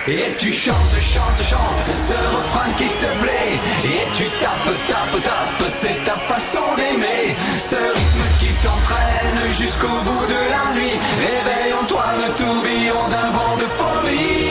Et tu chantes, chantes, chantes ce refrain qui te plaît. Et tu tapes, tapes, tapes, c'est ta façon d'aimer. Ce rythme qui t'entraîne jusqu'au bout de la nuit. Réveille en toi le tourbillon d'un vent de folie.